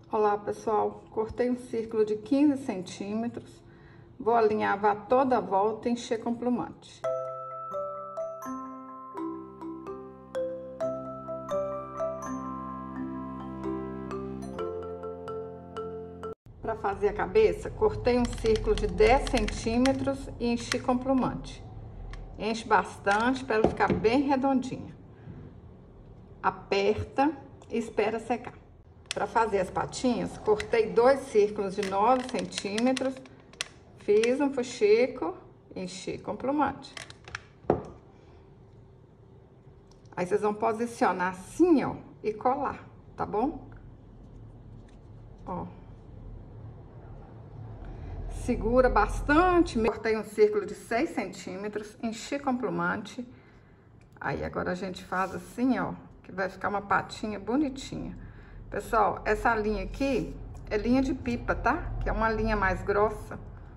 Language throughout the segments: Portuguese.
Olá pessoal, cortei um círculo de 15 centímetros, vou alinhavar toda a volta e encher com plumante. Para fazer a cabeça, cortei um círculo de 10 centímetros e enchi com plumante. Enche bastante para ela ficar bem redondinha. Aperta e espera secar. Para fazer as patinhas, cortei 2 círculos de 9 centímetros, fiz um fuxico, enchi com plumante. Aí vocês vão posicionar assim, ó, e colar, tá bom? Ó. Segura bastante. Cortei um círculo de 6 centímetros, enchi com plumante. Aí agora a gente faz assim, ó, que vai ficar uma patinha bonitinha. Pessoal, essa linha aqui é linha de pipa, tá? Que é uma linha mais grossa.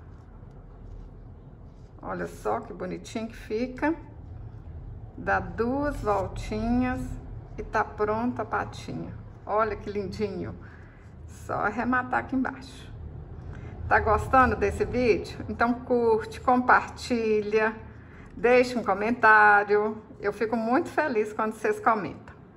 Olha só que bonitinho que fica. Dá 2 voltinhas e tá pronta a patinha. Olha que lindinho. Só arrematar aqui embaixo. Tá gostando desse vídeo? Então curte, compartilha, deixa um comentário. Eu fico muito feliz quando vocês comentam.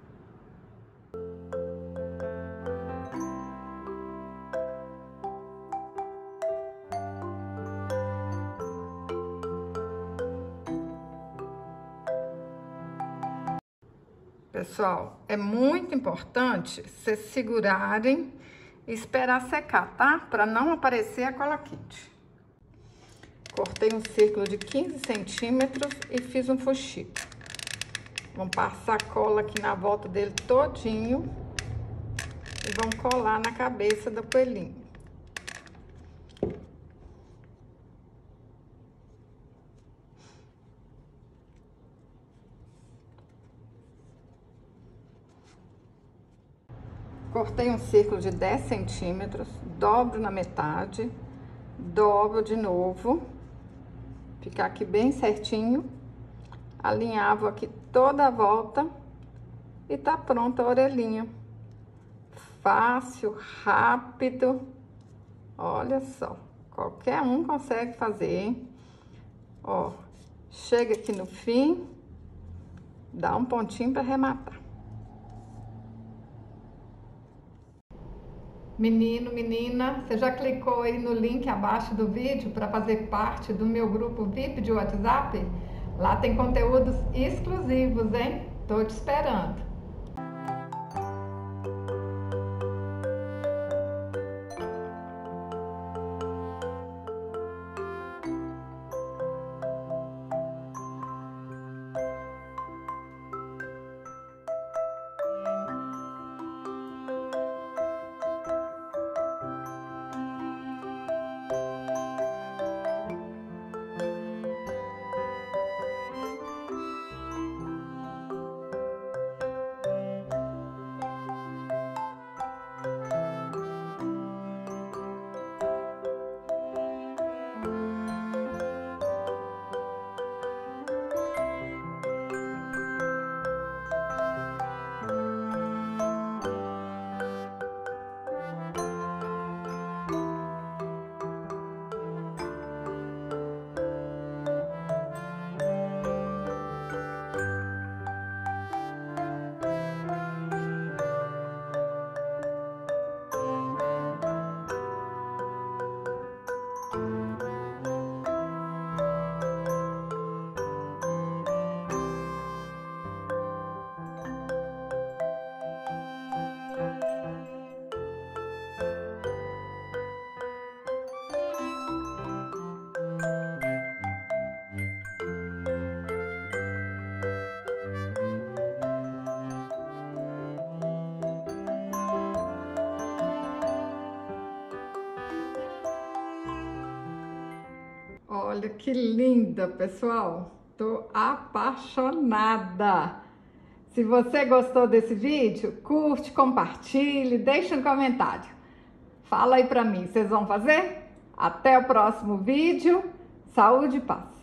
Pessoal, é muito importante vocês segurarem e esperar secar, tá? Para não aparecer a cola quente. Cortei um círculo de 15 centímetros e fiz um fuxico. Vamos passar cola aqui na volta dele todinho e vamos colar na cabeça do coelhinho. Cortei um círculo de 10 centímetros, dobro na metade, dobro de novo, ficar aqui bem certinho, alinhavo aqui toda a volta e tá pronta a orelhinha. Fácil, rápido, olha só, qualquer um consegue fazer, hein? Ó, chega aqui no fim, dá um pontinho para arrematar. Menino, menina, você já clicou aí no link abaixo do vídeo para fazer parte do meu grupo VIP de WhatsApp? Lá tem conteúdos exclusivos, hein? Tô te esperando. Olha que linda, pessoal! Tô apaixonada! Se você gostou desse vídeo, curte, compartilhe, deixa um comentário. Fala aí pra mim, vocês vão fazer? Até o próximo vídeo. Saúde e paz!